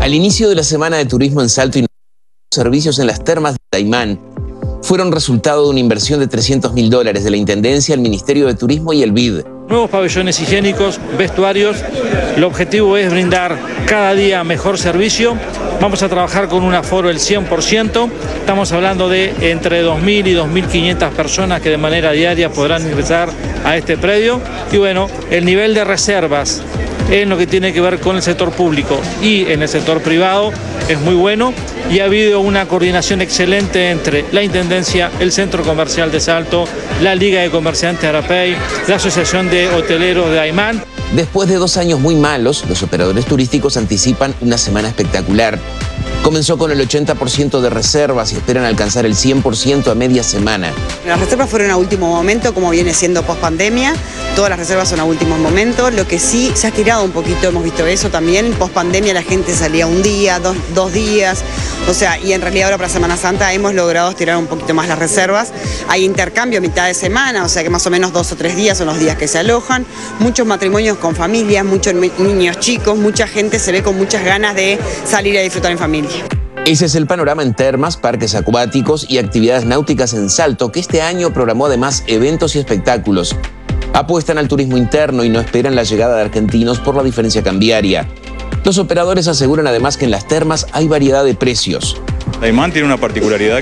Al inicio de la Semana de Turismo en Salto, y servicios en las termas de Daymán fueron resultado de una inversión de $300.000 de la Intendencia, el Ministerio de Turismo y el BID. Nuevos pabellones higiénicos, vestuarios. El objetivo es brindar cada día mejor servicio. Vamos a trabajar con un aforo del 100%. Estamos hablando de entre 2.000 y 2.500 personas que de manera diaria podrán ingresar a este predio. Y bueno, el nivel de reservas en lo que tiene que ver con el sector público y en el sector privado es muy bueno, y ha habido una coordinación excelente entre la Intendencia, el Centro Comercial de Salto, la Liga de Comerciantes Arapey, la Asociación de Hoteleros de Daymán. Después de 2 años muy malos, los operadores turísticos anticipan una semana espectacular. Comenzó con el 80% de reservas y esperan alcanzar el 100% a media semana. Las reservas fueron a último momento, como viene siendo post pandemia. Todas las reservas son a último momento. Lo que sí se ha estirado un poquito, hemos visto eso también. Post pandemia la gente salía un día, dos días. O sea, y en realidad ahora para Semana Santa hemos logrado estirar un poquito más las reservas. Hay intercambio a mitad de semana, o sea que más o menos 2 o 3 días son los días que se alojan. Muchos matrimonios con familias, muchos niños chicos, mucha gente se ve con muchas ganas de salir a disfrutar en familia. Ese es el panorama en termas, parques acuáticos y actividades náuticas en Salto, que este año programó además eventos y espectáculos. Apuestan al turismo interno y no esperan la llegada de argentinos por la diferencia cambiaria. Los operadores aseguran además que en las termas hay variedad de precios. Daymán tiene una particularidad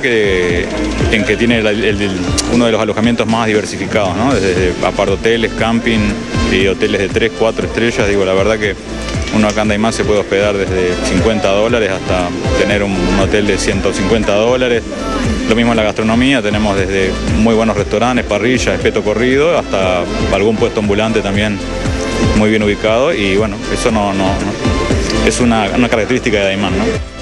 en que tiene uno de los alojamientos más diversificados, ¿no? Desde apartoteles, camping y hoteles de 3, 4 estrellas. Digo, la verdad que uno acá en Daymán se puede hospedar desde $50 hasta tener un hotel de $150. Lo mismo en la gastronomía, tenemos desde muy buenos restaurantes, parrillas, espeto corrido, hasta algún puesto ambulante también muy bien ubicado. Y bueno, eso no es una característica de Daymán, ¿no?